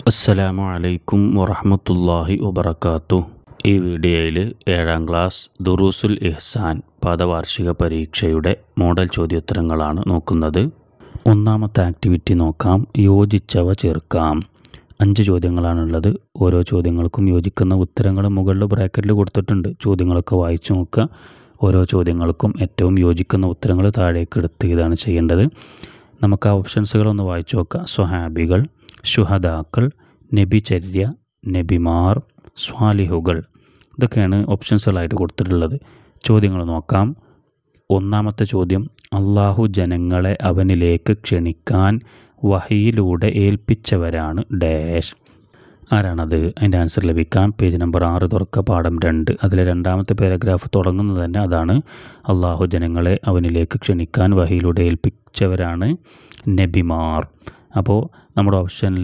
അസ്സലാമു അലൈക്കും വറഹ്മത്തുള്ളാഹി വബറകാതുഹു. ഈ വീഡിയോയിൽ 7ാം ക്ലാസ് ദുറൂസുൽ ഇഹ്സാൻ പാദവാർഷിക പരീക്ഷയുടെ മോഡൽ ചോദ്യോത്തരങ്ങളാണ് നോക്കുന്നത്. ഒന്നാമത്തെ ആക്ടിവിറ്റി നോക്കാം. യോജിച്ചവ ചേർക്കാം. 5 ചോദ്യങ്ങളാണുള്ളത്. ഓരോ ചോദ്യങ്ങൾക്കും യോജിക്കുന്ന ഉത്തരങ്ങൾ മുകളിൽ ബ്രാക്കറ്റിൽ കൊടുത്തിട്ടുണ്ട്. ചോദ്യങ്ങളൊക്കെ വായിച്ചു നോക്കുക. ഓരോ ചോദ്യങ്ങൾക്കും ഏറ്റവും യോജിക്കുന്ന ഉത്തരങ്ങൾ താഴേക്ക് എടുത്ത് ഇതാണ് ചെയ്യേണ്ടത്. നമുക്ക് ആ ഓപ്ഷൻസുകളൊന്ന് വായിച്ചു നോക്കാം. സ്വഹാബികൾ, ശുഹദാക്കൾ, നബിചര്യ, നബിമാർ, സ്വാലിഹുകൾ, ഇതൊക്കെയാണ് ഓപ്ഷൻസുകളായിട്ട് കൊടുത്തിട്ടുള്ളത്. ചോദ്യങ്ങൾ നോക്കാം. ഒന്നാമത്തെ ചോദ്യം, അള്ളാഹു ജനങ്ങളെ അവനിലേക്ക് ക്ഷണിക്കാൻ വഹിയിലൂടെ ഏൽപ്പിച്ചവരാണ് ഡാഷ്. ആരാണത്? അതിൻ്റെ ആൻസർ ലഭിക്കാം. പേജ് നമ്പർ 6 തുറക്കുക, പാഠം 2. അതിലെ 2ാമത്തെ പാരഗ്രാഫ് തുടങ്ങുന്നത് തന്നെ അതാണ്. അള്ളാഹു ജനങ്ങളെ അവനിലേക്ക് ക്ഷണിക്കാൻ വഹിയിലൂടെ ഏൽപ്പിച്ചവരാണ് നബിമാർ. അപ്പോൾ നമ്മുടെ ഓപ്ഷനിൽ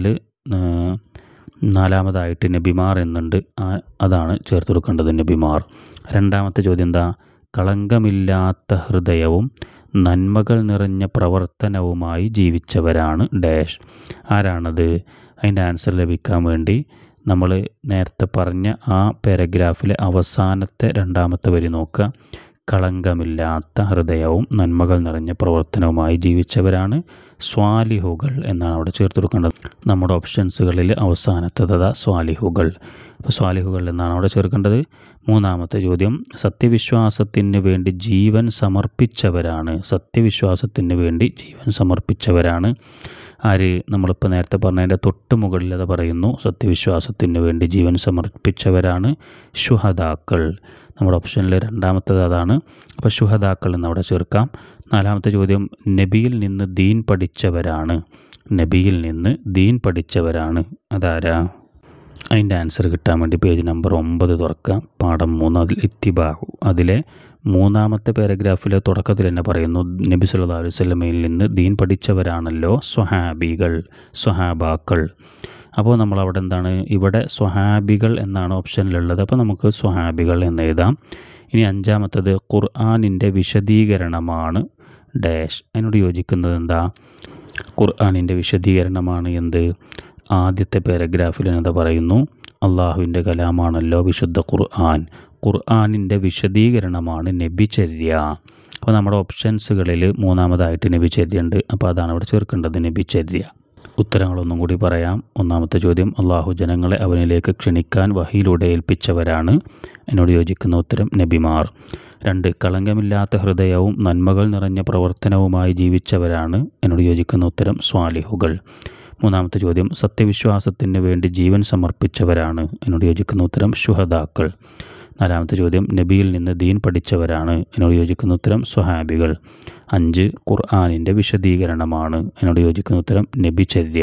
4ാമതായിട്ട് നബിമാർ എന്നുണ്ട്. അതാണ് ചേർത്ത് കൊടുക്കേണ്ടത്, നബിമാർ. 2ാമത്തെ ചോദ്യം എന്താ? കളങ്കമില്ലാത്ത ഹൃദയവും നന്മകൾ നിറഞ്ഞ പ്രവർത്തനവുമായി ജീവിച്ചവരാണ് ഡാഷ്. ആരാണത്? അതിൻ്റെ ആൻസർ ലഭിക്കാൻ വേണ്ടി നമ്മൾ നേരത്തെ പറഞ്ഞ ആ പാരഗ്രാഫിലെ അവസാനത്തെ 2ാമത്തെ വരി നോക്കുക. കളങ്കമില്ലാത്ത ഹൃദയവും നന്മകൾ നിറഞ്ഞ പ്രവർത്തനവുമായി ജീവിച്ചവരാണ് സ്വാലിഹുകൾ എന്നാണ് അവിടെ ചേർത്ത് കൊടുക്കേണ്ടത്. നമ്മുടെ ഓപ്ഷൻസുകളിൽ അവസാനത്തേതാ സ്വാലിഹുകൾ. അപ്പോൾ സ്വാലിഹുകൾ എന്നാണ് അവിടെ ചേർക്കേണ്ടത്. 3ാമത്തെ ചോദ്യം, സത്യവിശ്വാസത്തിന് വേണ്ടി ജീവൻ സമർപ്പിച്ചവരാണ്. സത്യവിശ്വാസത്തിന് വേണ്ടി ജീവൻ സമർപ്പിച്ചവരാണ് ആര്? നമ്മളിപ്പോൾ നേരത്തെ പറഞ്ഞതിൻ്റെ തൊട്ട് മുകളിൽ അത് പറയുന്നു. സത്യവിശ്വാസത്തിന് വേണ്ടി ജീവൻ സമർപ്പിച്ചവരാണ് ശുഹദാക്കൾ. നമ്മുടെ ഓപ്ഷനിൽ 2ാമത്തേത് അതാണ്. അപ്പോൾ ശുഹദാക്കൾ എന്നവിടെ ചേർക്കാം. 4ാമത്തെ ചോദ്യം, നബിയിൽ നിന്ന് ദീൻ പഠിച്ചവരാണ്. നബിയിൽ നിന്ന് ദീൻ പഠിച്ചവരാണ് അതാരാ? അതിൻ്റെ ആൻസർ കിട്ടാൻ വേണ്ടി പേജ് നമ്പർ 9 തുറക്കുക, പാഠം 3. അതിൽ ഇത്തിബാഹു, അതിലെ 3ാമത്തെ പാരഗ്രാഫിലെ തുടക്കത്തിൽ തന്നെ പറയുന്നു, നബി സല്ലല്ലാഹു അലൈഹി വസല്ലമയിൽ നിന്ന് ദീൻ പഠിച്ചവരാണല്ലോ സ്വഹാബികൾ, സ്വഹാബാക്കൾ. അപ്പോൾ നമ്മളവിടെ എന്താണ്? ഇവിടെ സ്വഹാബികൾ എന്നാണ് ഓപ്ഷനിലുള്ളത്. അപ്പോൾ നമുക്ക് സ്വഹാബികൾ എന്ന് എഴുതാം. ഇനി 5ാമത്തത്, ഖുർആനിൻ്റെ വിശദീകരണമാണ് ഡാഷ്. അതിനോട് യോജിക്കുന്നത് എന്താ? ഖുർആനിൻ്റെ വിശദീകരണമാണ് എന്ത്? ആദ്യത്തെ പാരഗ്രാഫിൽ എന്താ പറയുന്നു? അള്ളാഹുവിൻ്റെ കലാമാണല്ലോ വിശുദ്ധ ഖുർആൻ. ഖുർആനിൻ്റെ വിശദീകരണമാണ് നബിചര്യ. അപ്പോൾ നമ്മുടെ ഓപ്ഷൻസുകളിൽ 3ാമതായിട്ട് നബിചര്യ ഉണ്ട്. അപ്പോൾ അതാണ് അവിടെ ചേർക്കേണ്ടത്, നബിചര്യ. ഉത്തരങ്ങളൊന്നും കൂടി പറയാം. 1ാമത്തെ ചോദ്യം, അള്ളാഹു ജനങ്ങളെ അവനിലേക്ക് ക്ഷണിക്കാൻ വഹിയിലൂടെ ഏൽപ്പിച്ചവരാണ്. എന്നോട് യോജിക്കുന്ന ഉത്തരം നബിമാർ. 2, കളങ്കമില്ലാത്ത ഹൃദയവും നന്മകൾ നിറഞ്ഞ പ്രവർത്തനവുമായി ജീവിച്ചവരാണ്. എന്നോട് യോജിക്കുന്ന ഉത്തരം സ്വാലിഹുകൾ. 3ാമത്തെ ചോദ്യം, സത്യവിശ്വാസത്തിന് വേണ്ടി ജീവൻ സമർപ്പിച്ചവരാണ്. എന്നോട് യോജിക്കുന്ന ഉത്തരം ശുഹദാക്കൾ. 4ാമത്തെ ചോദ്യം, നബിയിൽ നിന്ന് ദീൻ പഠിച്ചവരാണ്. എന്നോട് യോജിക്കുന്ന ഉത്തരം സ്വഹാബികൾ. 5, ഖുർആനിൻ്റെ വിശദീകരണമാണ്. എന്നോട് യോജിക്കുന്ന ഉത്തരം നബിചര്യ.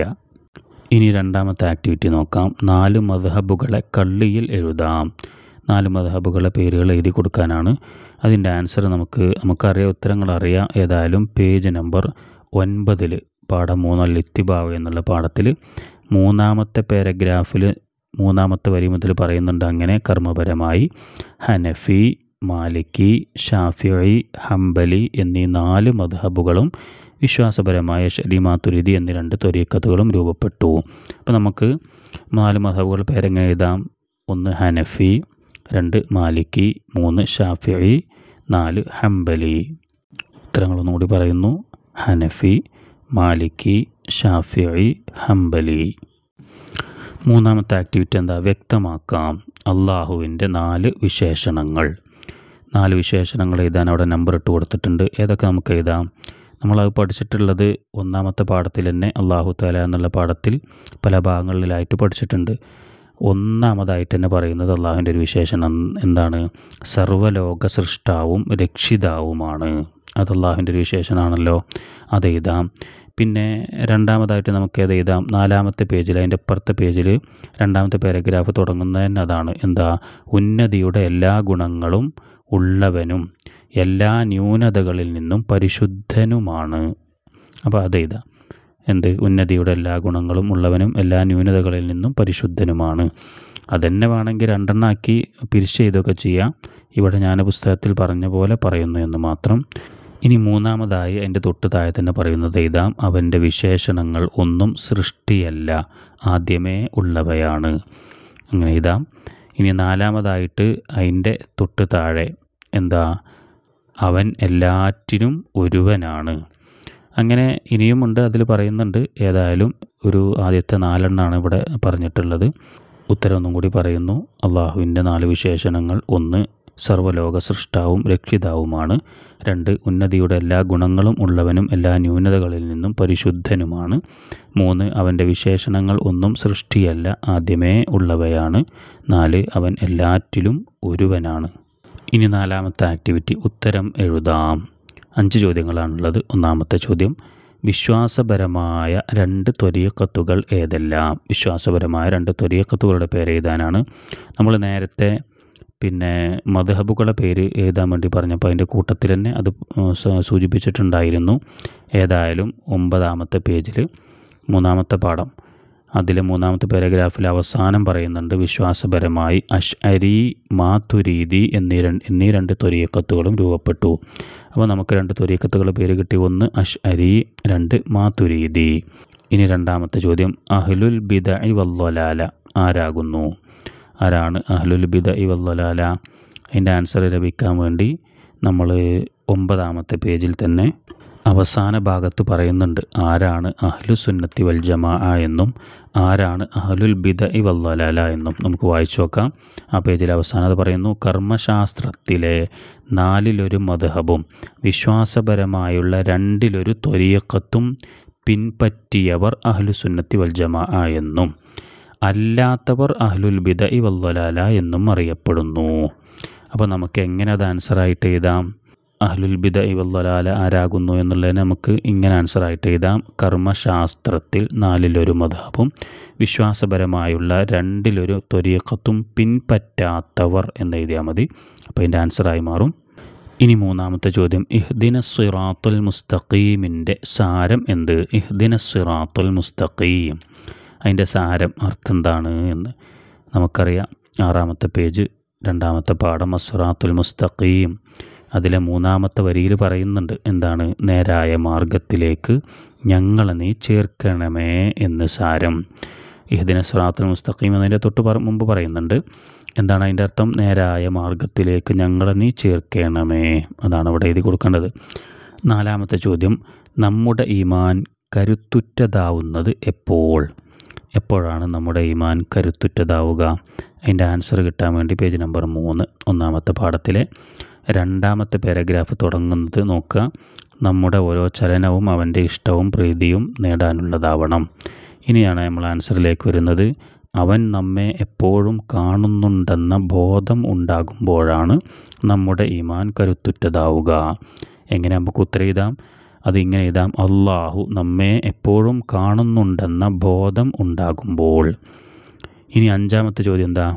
ഇനി 2ാമത്തെ ആക്ടിവിറ്റി നോക്കാം. 4 മദ്ഹബുകളെ കള്ളിയിൽ എഴുതാം. 4 മദ്ഹബുകളെ പേരുകൾ എഴുതി കൊടുക്കാനാണ്. അതിൻ്റെ ആൻസർ നമുക്കറിയാം, ഉത്തരങ്ങൾ അറിയാം. ഏതായാലും പേജ് നമ്പർ 9 പാഠം 3 ഇത്തിബാവ് എന്നുള്ള പാഠത്തിൽ 3ാമത്തെ പാരഗ്രാഫിൽ 3ാമത്തെ വരി മുതൽ പറയുന്നുണ്ട്. അങ്ങനെ കർമ്മപരമായി ഹനഫി, മാലിക്കി, ഷാഫിഈ, ഹംബലി എന്നീ 4 മദ്ഹബുകളും വിശ്വാസപരമായ അശ്അരി, മാതുരിദി എന്നീ 2 ത്വരീഖത്തുകളും രൂപപ്പെട്ടു. അപ്പോൾ നമുക്ക് 4 മദ്ഹബുകൾ പേരെങ്ങനെ എഴുതാം? 1 ഹനഫി, 2 മാലിക്കി, 3 ഷാഫിഈ, 4 ഹംബലി. ഉത്തരങ്ങളൊന്നും കൂടി പറയുന്നു. ഹനഫി, മാലിക്കി, ഷാഫിഈ, ഹംബലി. 3ാമത്തെ ആക്ടിവിറ്റി എന്താ? വ്യക്തമാക്കാം അള്ളാഹുവിൻ്റെ 4 വിശേഷണങ്ങൾ. 4 വിശേഷണങ്ങൾ എഴുതാൻ അവിടെ നമ്പർ ഇട്ട് കൊടുത്തിട്ടുണ്ട്. ഏതൊക്കെ നമുക്ക് എഴുതാം? നമ്മളത് പഠിച്ചിട്ടുള്ളത് 1ാമത്തെ പാഠത്തിൽ തന്നെ. അള്ളാഹു തആല എന്നുള്ള പാഠത്തിൽ പല ഭാഗങ്ങളിലായിട്ട് പഠിച്ചിട്ടുണ്ട്. 1ാമതായിട്ട് തന്നെ പറയുന്നത് അള്ളാഹുവിൻ്റെ ഒരു വിശേഷണം എന്താണ്? സർവ്വലോക സൃഷ്ടാവും രക്ഷിതാവുമാണ്. അത് അള്ളാഹുവിൻ്റെ ഒരു വിശേഷണമാണല്ലോ, അത് എഴുതാം. പിന്നെ 2ാമതായിട്ട് നമുക്ക് ഏത് എഴുതാം? 4ാമത്തെ പേജിൽ, അതിൻ്റെ അപ്പുറത്തെ പേജിൽ 2ാമത്തെ പാരഗ്രാഫ് തുടങ്ങുന്നത് തന്നെ അതാണ്. എന്താ? ഉന്നതിയുടെ എല്ലാ ഗുണങ്ങളും ഉള്ളവനും എല്ലാ ന്യൂനതകളിൽ നിന്നും പരിശുദ്ധനുമാണ്. അപ്പോൾ അത് എഴുതാം. എന്ത്? ഉന്നതിയുടെ എല്ലാ ഗുണങ്ങളും ഉള്ളവനും എല്ലാ ന്യൂനതകളിൽ നിന്നും പരിശുദ്ധനുമാണ്. അതെന്നെ വേണമെങ്കിൽ 2 ആക്കി പിരിച്ച് ചെയ്തൊക്കെ ചെയ്യാം. ഇവിടെ ഞാൻ പുസ്തകത്തിൽ പറഞ്ഞ പോലെ പറയുന്നു എന്ന് മാത്രം. ഇനി മൂന്നാമതായി അതിൻ്റെ തൊട്ട് താഴെ തന്നെ പറയുന്നത് എഴുതാം, അവൻ്റെ വിശേഷണങ്ങൾ ഒന്നും സൃഷ്ടിയല്ല, ആദ്യമേ ഉള്ളവയാണ്. അങ്ങനെ എഴുതാം. ഇനി നാലാമതായിട്ട് അതിൻ്റെ തൊട്ട് താഴെ എന്താ, അവൻ എല്ലാറ്റിനും ഒരുവനാണ്. അങ്ങനെ ഇനിയുമുണ്ട്, അതിൽ പറയുന്നുണ്ട്. ഏതായാലും ഒരു ആദ്യത്തെ 4 എണ്ണമാണ് ഇവിടെ പറഞ്ഞിട്ടുള്ളത്. ഉത്തരം ഒന്നും കൂടി പറയുന്നു. അള്ളാഹുവിൻ്റെ 4 വിശേഷണങ്ങൾ: 1 സർവ്വലോക സൃഷ്ടാവും രക്ഷിതാവുമാണ്. 2 ഉന്നതിയുടെ എല്ലാ ഗുണങ്ങളും ഉള്ളവനും എല്ലാ ന്യൂനതകളിൽ നിന്നും പരിശുദ്ധനുമാണ്. 3 അവൻ്റെ വിശേഷണങ്ങൾ ഒന്നും സൃഷ്ടിയല്ല, ആദ്യമേ ഉള്ളവയാണ്. 4 അവൻ എല്ലാറ്റിലും ഒരുവനാണ്. ഇനി നാലാമത്തെ ആക്ടിവിറ്റി, ഉത്തരം എഴുതാം. 5 ചോദ്യങ്ങളാണുള്ളത്. ഒന്നാമത്തെ ചോദ്യം, വിശ്വാസപരമായ 2 ത്വരീഖത്തുകൾ ഏതെല്ലാം? വിശ്വാസപരമായ 2 ത്വരീഖത്തുകളുടെ പേര് എഴുതാനാണ്. നമ്മൾ നേരത്തെ മദ്ഹബുകളുടെ പേര് എഴുതാൻ വേണ്ടി പറഞ്ഞപ്പോൾ അതിൻ്റെ കൂട്ടത്തിൽ തന്നെ അത് സൂചിപ്പിച്ചിട്ടുണ്ടായിരുന്നു. ഏതായാലും 9ാമത്തെ പേജിൽ 3ാമത്തെ പാഠം, അതിലെ 3ാമത്തെ പാരഗ്രാഫിൽ അവസാനം പറയുന്നുണ്ട്, വിശ്വാസപരമായി അശ്അരി, മാതുരീദി എന്നീ 2 ത്വരീഖത്തുകളും രൂപപ്പെട്ടു. അപ്പോൾ നമുക്ക് 2 ത്വരീഖത്തുകളുടെ പേര് കിട്ടി. 1 അശ്അരി, 2 മാതുരീദി. ഇനി 2ാമത്തെ ചോദ്യം, അഹ്ലുൽ ബിദ്അ വദ്ദലാല ആരാകുന്നു? ആരാണ് അഹ്ലുൽ ബിദ്അ വദ്ദലാല? അതിൻ്റെ ആൻസർ ലഭിക്കാൻ വേണ്ടി നമ്മൾ 9ാമത്തെ പേജിൽ തന്നെ അവസാന ഭാഗത്ത് പറയുന്നുണ്ട് ആരാണ് അഹ്ലു സുന്നത്തി വൽ ജമാഅ എന്നും ആരാണ് അഹ്ലുൽ ബിദ്അ വദ്ദലാല എന്നും. നമുക്ക് വായിച്ചു നോക്കാം. ആ പേജിൽ അവസാനം അത് പറയുന്നു, കർമ്മശാസ്ത്രത്തിലെ 4 മദ്ഹബും വിശ്വാസപരമായുള്ള 2 ത്വരീഖത്തും പിൻപറ്റിയവർ അഹ്ലു സുന്നത്തി വൽ ജമാഅ എന്നും അല്ലാത്തവർ അഹ്ലുൽ ബിദ്അ വദ്ദലാല എന്നും അറിയപ്പെടുന്നു. അപ്പോൾ നമുക്ക് എങ്ങനെ അത് ആൻസറായിട്ട് എഴുതാം? അഹ്ലുൽ ബിദ്അ വദ്ദലാല ആരാകുന്നു എന്നുള്ളതിന് നമുക്ക് ഇങ്ങനെ ആൻസറായിട്ട് എഴുതാം, കർമ്മശാസ്ത്രത്തിൽ 4 മദ്ഹബും വിശ്വാസപരമായുള്ള 2 ത്വരീഖത്തും പിൻപറ്റാത്തവർ എന്ന് എഴുതിയാൽ മതി. അപ്പോൾ അതിൻ്റെ ആൻസറായി മാറും. ഇനി 3ാമത്തെ ചോദ്യം, ഇഹ്ദിനസ് സിറാത്തുൽ മുസ്തഖീമിൻ്റെ സാരം എന്ത്? ഇഹ്ദിനസ് സിറാത്തുൽ മുസ്തഖീം, അതിൻ്റെ സാരം അർത്ഥം എന്താണ് എന്ന് നമുക്കറിയാം. 6ാമത്തെ പേജ് 2ാമത്തെ പാഠം, അസ്സിറാത്തുൽ മുസ്തഖീം. അതിലെ 3ാമത്തെ വരിയിൽ പറയുന്നുണ്ട് എന്താണ്? നേരായ മാർഗത്തിലേക്ക് ഞങ്ങളെ നീ ചേർക്കണമേ എന്ന് സാരം. ഇഹ്ദിന സിറാത്തുൽ മുസ്തഖീം എന്നതിൻ്റെ തൊട്ട് മുമ്പ് പറയുന്നുണ്ട്. എന്താണ് അതിൻ്റെ അർത്ഥം? നേരായ മാർഗത്തിലേക്ക് ഞങ്ങളെ നീ ചേർക്കണമേ. അതാണ് അവിടെ എഴുതി കൊടുക്കേണ്ടത്. 4ാമത്തെ ചോദ്യം, നമ്മുടെ ഈമാൻ കരുത്തുറ്റതാവുന്നത് എപ്പോൾ? എപ്പോഴാണ് നമ്മുടെ ഈമാൻ കരുത്തുറ്റതാവുക? അതിൻ്റെ ആൻസർ കിട്ടാൻ വേണ്ടി പേജ് നമ്പർ 3 1ാമത്തെ പാഠത്തിലെ 2ാമത്തെ പാരഗ്രാഫ് തുടങ്ങുന്നത് നോക്കുക. നമ്മുടെ ഓരോ ചലനവും അവൻ്റെ ഇഷ്ടവും പ്രീതിയും നേടാനുള്ളതാവണം. ഇനിയാണ് നമ്മൾ ആൻസറിലേക്ക് വരുന്നത്. അവൻ നമ്മെ എപ്പോഴും കാണുന്നുണ്ടെന്ന ബോധം ഉണ്ടാകുമ്പോഴാണ് നമ്മുടെ ഈമാൻ കരുത്തുറ്റതാവുക. എങ്ങനെ നമുക്ക് ഉത്തരം എഴുതാം? അതിങ്ങനെ എഴുതാം, അള്ളാഹു നമ്മെ എപ്പോഴും കാണുന്നുണ്ടെന്ന ബോധം ഉണ്ടാകുമ്പോൾ. ഇനി 5ാമത്തെ ചോദ്യം എന്താ?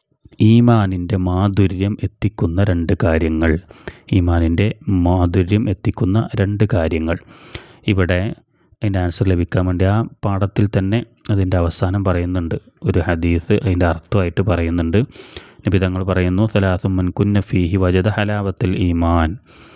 ഈമാനിൻ്റെ മാധുര്യം എത്തിക്കുന്ന 2 കാര്യങ്ങൾ. ഈമാനിൻ്റെ മാധുര്യം എത്തിക്കുന്ന 2 കാര്യങ്ങൾ. ഇവിടെ അതിൻ്റെ ആൻസർ ലഭിക്കാൻ വേണ്ടി ആ പാഠത്തിൽ തന്നെ അതിൻ്റെ അവസാനം പറയുന്നുണ്ട്, ഒരു ഹദീസ് അതിൻ്റെ അർത്ഥമായിട്ട് പറയുന്നുണ്ട്. നബി തങ്ങൾ പറയുന്നു, സലാസും മൻ കുന്ന ഫീഹി വജദ ഹലാവത്തുൽ ഈമാൻ.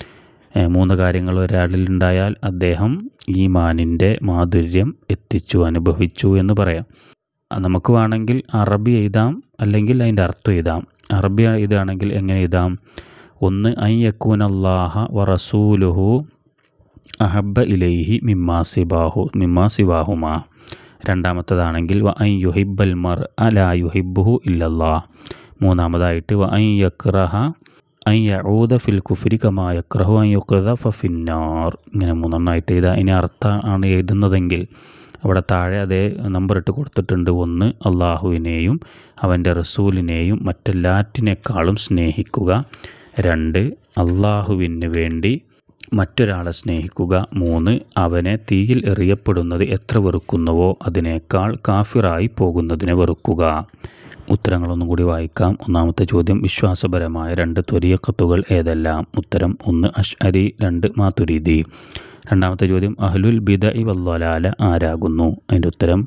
3 കാര്യങ്ങൾ ഒരാളിലുണ്ടായാൽ അദ്ദേഹം ഈമാനിൻ്റെ മാധുര്യം അനുഭവിച്ചു എന്ന് പറയാം. നമുക്ക് വേണമെങ്കിൽ അറബി എഴുതാം, അല്ലെങ്കിൽ അതിൻ്റെ അർത്ഥം എഴുതാം. അറബി എഴുതുകയാണെങ്കിൽ എങ്ങനെ എഴുതാം? 1 അൻ യകൂനല്ലാഹ വറസൂലുഹു അഹബ്ബ ഇലൈഹി മിമ്മാ സിവാഹുമാ. 2ാമത്തേതാണെങ്കിൽ വ അൻ യുഹിബ്ബൽ മർഅ ലാ യുഹിബ്ബുഹു ഇല്ലല്ലാഹ്. 3ാമതായിട്ട് വ അൻ യക്റഹ അൻ യഊദ ഫിൽ കുഫ്രി കമാ യക്റഹു അൻ യുഖ്ദഫ ഫിന്നാർ. ഇങ്ങനെ 3 എഴുതാം. ഇനി അർത്ഥമാണ് എഴുതുന്നതെങ്കിൽ അവിടെ താഴെ അതേ നമ്പർ ഇട്ട് കൊടുത്തിട്ടുണ്ട്. 1 അള്ളാഹുവിനെയും അവൻ്റെ റസൂലിനെയും മറ്റെല്ലാറ്റിനേക്കാളും സ്നേഹിക്കുക. 2 അള്ളാഹുവിന് വേണ്ടി മറ്റൊരാളെ സ്നേഹിക്കുക. 3 അവനെ തീയിൽ എറിയപ്പെടുന്നത് എത്ര വെറുക്കുന്നുവോ അതിനേക്കാൾ കാഫിറായി പോകുന്നതിനെ വെറുക്കുക. ഉത്തരങ്ങളൊന്നും കൂടി വായിക്കാം. 1ാമത്തെ ചോദ്യം, വിശ്വാസപരമായ 2 ത്വരീഖത്തുകൾ ഏതെല്ലാം? ഉത്തരം 1 അശ്അരി, 2 മാതുരീദി. 2ാമത്തെ ചോദ്യം, അഹ്ലുൽ ബിദ്അ വദ്ദലാല ആരാകുന്നു? അതിൻ്റെ ഉത്തരം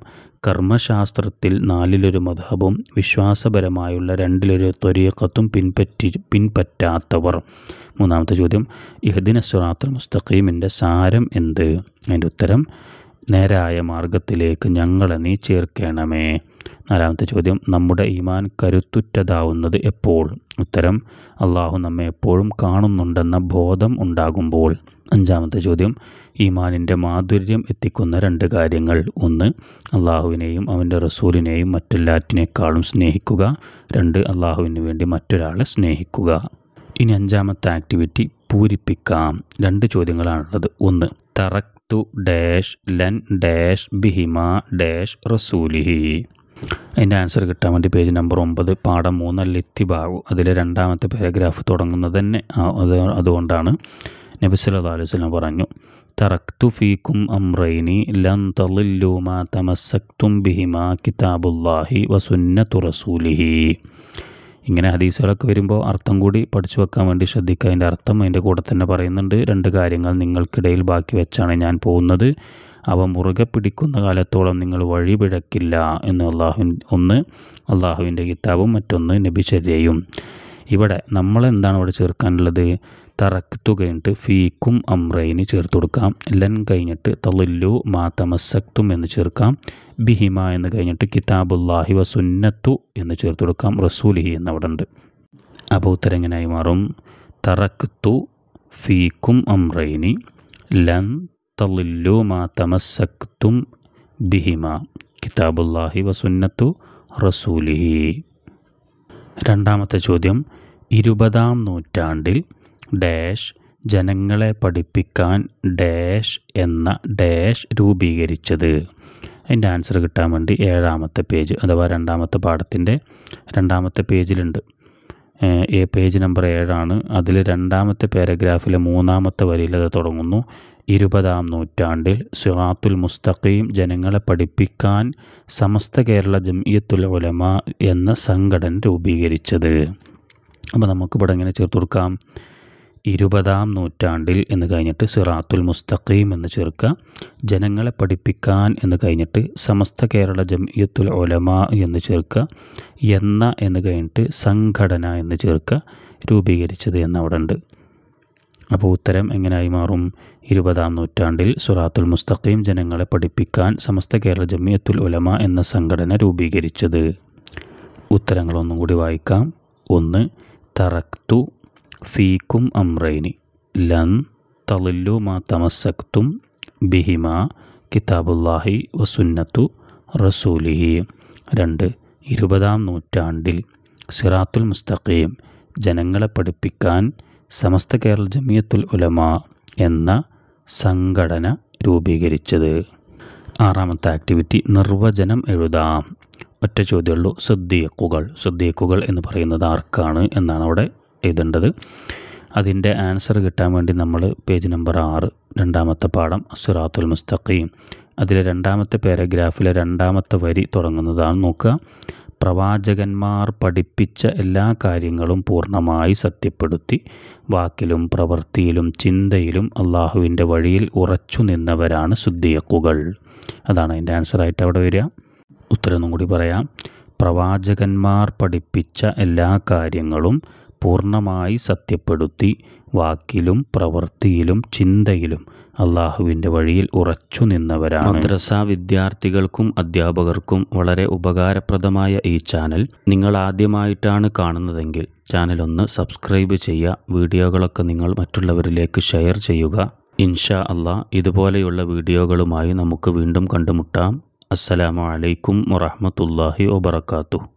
കർമ്മശാസ്ത്രത്തിൽ 4 മദ്ഹബും വിശ്വാസപരമായുള്ള 2 ത്വരീഖത്തും പിൻപറ്റാത്തവർ. മൂന്നാമത്തെ ചോദ്യം, ഇഹ്ദിന സിറാത്തുൽ മുസ്തഖീമിൻ്റെ സാരം എന്ത്? അതിൻ്റെ ഉത്തരം, നേരായ മാർഗത്തിലേക്ക് ഞങ്ങളെ നീ ചേർക്കണമേ. നാലാമത്തെ ചോദ്യം, നമ്മുടെ ഈമാൻ കരുത്തുറ്റതാവുന്നത് എപ്പോൾ? ഉത്തരം, അള്ളാഹു നമ്മെ എപ്പോഴും കാണുന്നുണ്ടെന്ന ബോധം ഉണ്ടാകുമ്പോൾ. അഞ്ചാമത്തെ ചോദ്യം, ഈമാനിൻ്റെ മാധുര്യം എത്തിക്കുന്ന 2 കാര്യങ്ങൾ. 1, അള്ളാഹുവിനെയും അവൻ്റെ റസൂലിനെയും മറ്റെല്ലാറ്റിനേക്കാളും സ്നേഹിക്കുക. 2, അള്ളാഹുവിന് വേണ്ടി മറ്റൊരാളെ സ്നേഹിക്കുക. ഇനി അഞ്ചാമത്തെ ആക്ടിവിറ്റി പൂരിപ്പിക്കാം. 2 ചോദ്യങ്ങളാണുള്ളത്. 1, തറക്തു ഡാഷ് ലൻ ഡാഷ് ബിഹിമ ഡാഷ് റസൂലിഹി. അതിൻ്റെ ആൻസർ കിട്ടാൻ വേണ്ടി പേജ് നമ്പർ 9 പാഠം 3 അൽ-ഇത്തിബാഉ അതിലെ 2ാമത്തെ പാരഗ്രാഫ് തുടങ്ങുന്നത് തന്നെ അതുകൊണ്ടാണ്. നബി സല്ലല്ലാഹു അലൈഹി വസല്ലം പറഞ്ഞു, തറക്തു ഫീക്കും അംറൈനി ലൻ തളില്ലു മാ തമസ്സക്തും ബിഹിമാ കിതാബുല്ലാഹി വസുന്നത്തു റസൂലിഹി. ഇങ്ങനെ ഹദീസുകളൊക്കെ വരുമ്പോൾ അർത്ഥം കൂടി പഠിച്ചു വെക്കാൻ വേണ്ടി ശ്രദ്ധിക്കുക. അതിൻ്റെ അർത്ഥം അതിൻ്റെ കൂടെ തന്നെ പറയുന്നുണ്ട്. 2 കാര്യങ്ങൾ നിങ്ങൾക്കിടയിൽ ബാക്കി വെച്ചാണ് ഞാൻ പോകുന്നത്, അവ മുറുകെ പിടിക്കുന്ന കാലത്തോളം നിങ്ങൾ വഴിപിഴക്കില്ല എന്ന്. ഒന്ന് അള്ളാഹുവിൻ്റെ കിതാബും മറ്റൊന്ന് നബിചര്യയും. ഇവിടെ നമ്മളെന്താണ് ഇവിടെ ചേർക്കാനുള്ളത്? തറക്തു കഴിഞ്ഞിട്ട് ഫീക്കും അംറൈനി ചേർത്ത് കൊടുക്കാം. ലൻ കഴിഞ്ഞിട്ട് തളില്ലു മാ തമസ്സക്തും എന്ന് ചേർക്കാം. ബിഹിമ എന്ന് കഴിഞ്ഞിട്ട് കിതാബുല്ലാഹി വസുന്നത്തു എന്ന് ചേർത്ത് കൊടുക്കാം. റസൂലിഹി എന്നവിടെ ഉണ്ട്. അപ്പോൾ ഉത്തരം എങ്ങനെയായി മാറും? തറക്തു ഫീക്കും അംറൈനി ലൻ തളില്ലു മാ തമസ്സക്തും ബിഹിമ കിതാബുല്ലാഹി വസുന്നത്തു റസൂലിഹി. 2ാമത്തെ ചോദ്യം, 20ാം നൂറ്റാണ്ടിൽ ഡാഷ് ജനങ്ങളെ പഠിപ്പിക്കാൻ ഡാഷ് എന്ന ഡാഷ് രൂപീകരിച്ചത്. അതിൻ്റെ ആൻസർ കിട്ടാൻ വേണ്ടി 7ാമത്തെ പേജ് അഥവാ 2ാമത്തെ പാഠത്തിൻ്റെ 2ാമത്തെ പേജിലുണ്ട്. പേജ് നമ്പർ 7 അതിൽ 2ാമത്തെ പാരഗ്രാഫിലെ 3ാമത്തെ വരിയിൽ അത് തുടങ്ങുന്നു. 20ാം നൂറ്റാണ്ടിൽ സിറാത്തുൽ മുസ്തഖീം ജനങ്ങളെ പഠിപ്പിക്കാൻ സമസ്ത കേരള ജംഇയ്യത്തുൽ ഉലമ എന്ന സംഘടന രൂപീകരിച്ചത്. അപ്പോൾ നമുക്കിവിടെ എങ്ങനെ ചേർത്ത് കൊടുക്കാം? 20ാം നൂറ്റാണ്ടിൽ എന്ന് കഴിഞ്ഞിട്ട് സിറാത്തുൽ മുസ്തഖീം എന്ന് ചേർക്കുക. ജനങ്ങളെ പഠിപ്പിക്കാൻ എന്ന് കഴിഞ്ഞിട്ട് സമസ്ത കേരള ജംഇയ്യത്തുൽ ഉലമ എന്ന് ചേർക്കുക. എന്ന് കഴിഞ്ഞിട്ട് സംഘടന എന്ന് ചേർക്കുക. രൂപീകരിച്ചത് എന്നവിടെ ഉണ്ട്. അപ്പോൾ ഉത്തരം എങ്ങനെയായി മാറും? 20ാം നൂറ്റാണ്ടിൽ സിറാത്തുൽ മുസ്തഖീം ജനങ്ങളെ പഠിപ്പിക്കാൻ സമസ്ത കേരള ജംഇയ്യത്തുൽ ഉലമ എന്ന സംഘടന രൂപീകരിച്ചത്. ഉത്തരങ്ങളൊന്നും കൂടി വായിക്കാം. 1, തറക്തു ഫീക്കും അംറൈനി ലൻ തളില്ലു മാ തമസ്സക്തും ബിഹിമ കിതാബുല്ലാഹി വസുന്നത്തു റസൂലിഹി. 2, 20ാം നൂറ്റാണ്ടിൽ സിറാത്തുൽ മുസ്തഖീം ജനങ്ങളെ പഠിപ്പിക്കാൻ സമസ്ത കേരള ജംഇയ്യത്തുൽ ഉലമ എന്ന സംഘടന രൂപീകരിച്ചത്. 6ാമത്തെ ആക്ടിവിറ്റി, നിർവചനം എഴുതാം. ഒറ്റ ചോദ്യമുള്ളൂ. സിദ്ദീഖുകൾ എന്ന് പറയുന്നത് ആർക്കാണ് എന്നാണ് അവിടെ എഴുതേണ്ടത്. അതിൻ്റെ ആൻസർ കിട്ടാൻ വേണ്ടി നമ്മൾ പേജ് നമ്പർ 6 2ാമത്തെ പാഠം സിറാത്തുൽ മുസ്തഖീം അതിലെ 2ാമത്തെ പാരഗ്രാഫിലെ 2ാമത്തെ വരി തുടങ്ങുന്നതാണ്. നോക്കുക. പ്രവാചകന്മാർ പഠിപ്പിച്ച എല്ലാ കാര്യങ്ങളും പൂർണ്ണമായി സത്യപ്പെടുത്തി വാക്കിലും പ്രവൃത്തിയിലും ചിന്തയിലും അള്ളാഹുവിൻ്റെ വഴിയിൽ ഉറച്ചു നിന്നവരാണ് സിദ്ദീഖുകൾ. അതാണ് അതിൻ്റെ ആൻസറായിട്ട് അവിടെ വരിക. ഉത്തരം കൂടി പറയാം. പ്രവാചകന്മാർ പഠിപ്പിച്ച എല്ലാ കാര്യങ്ങളും പൂർണ്ണമായി സത്യപ്പെടുത്തി വാക്കിലും പ്രവൃത്തിയിലും ചിന്തയിലും അള്ളാഹുവിൻ്റെ വഴിയിൽ ഉറച്ചു നിന്നവരാണ്. മദ്രസ വിദ്യാർത്ഥികൾക്കും അധ്യാപകർക്കും വളരെ ഉപകാരപ്രദമായ ഈ ചാനൽ നിങ്ങൾ ആദ്യമായിട്ടാണ് കാണുന്നതെങ്കിൽ ചാനൽ ഒന്ന് സബ്സ്ക്രൈബ് ചെയ്യുക. വീഡിയോകളൊക്കെ നിങ്ങൾ മറ്റുള്ളവരിലേക്ക് ഷെയർ ചെയ്യുക. ഇൻഷാ അള്ളാഹ് ഇതുപോലെയുള്ള വീഡിയോകളുമായി നമുക്ക് വീണ്ടും കണ്ടുമുട്ടാം. അസ്സലാമു അലൈക്കും വറഹ്മത്തുള്ളാഹി വബറകാതുഹു.